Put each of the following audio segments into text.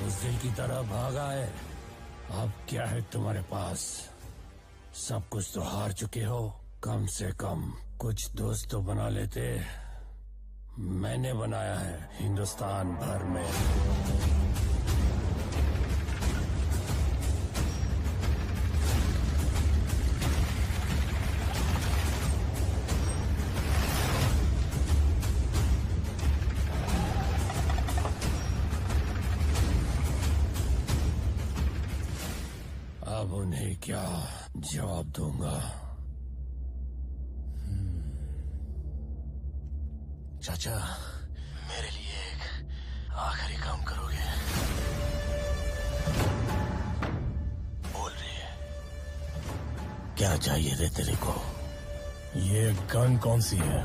बुज़दिल की तरह भागा है। अब क्या है तुम्हारे पास? सब कुछ तो हार चुके हो। कम से कम कुछ दोस्त तो बना लेते। मैंने बनाया है हिंदुस्तान भर में। अब उन्हें क्या जवाब दूंगा? चाचा, मेरे लिए एक आखिरी काम करोगे? बोल रही है। क्या चाहिए रे तेरे को? ये गन कौन सी है?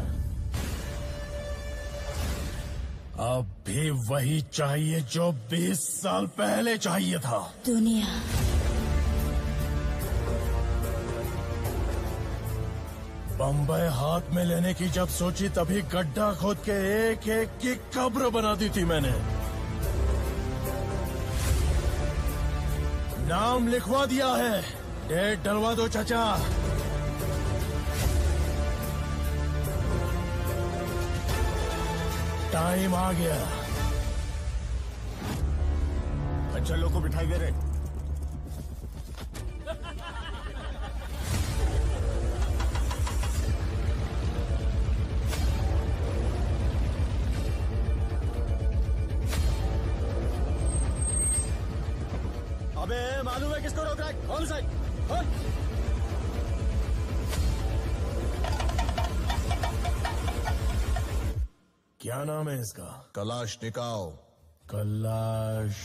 अब भी वही चाहिए जो 20 साल पहले चाहिए था। दुनिया बम्बई हाथ में लेने की जब सोची तभी गड्ढा खोद के एक एक की कब्र बना दी थी मैंने। नाम लिखवा दिया है, डेट डलवा दो चाचा। टाइम आ गया। अच्छा लोग को बिठाई दे रहे। अबे मालूम है किसको रोक रहा है? कौन सा? क्या नाम है इसका? कलाशनिकोव। कलाश।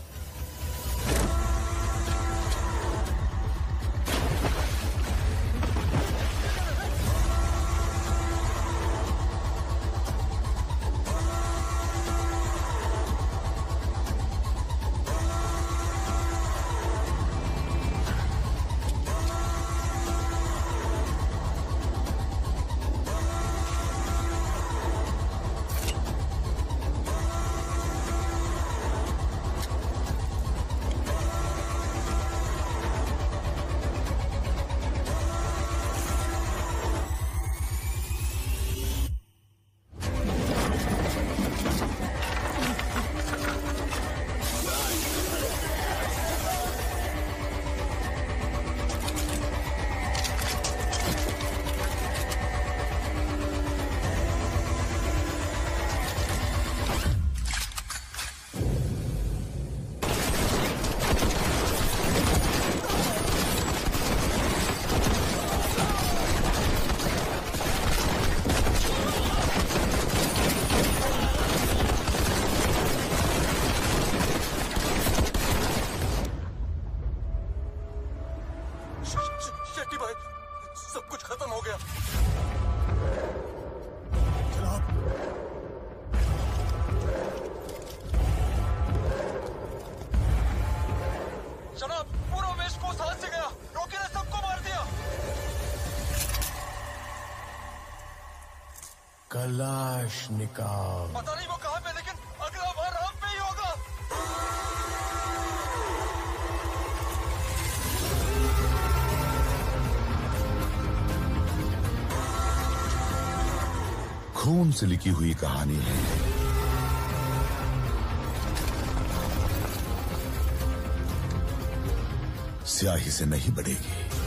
शेट्टी भाई, सब कुछ खत्म हो गया। जनाब, पूरा वेस्ट कोस्ट हाथ से गया। रॉकी ने सबको मार दिया। कलाशनिकोव। पता नहीं वो कहाँ पे, लेकिन अगला बार हम पे ही होगा। खून से लिखी हुई कहानी है। स्याही से नहीं बढ़ेगी।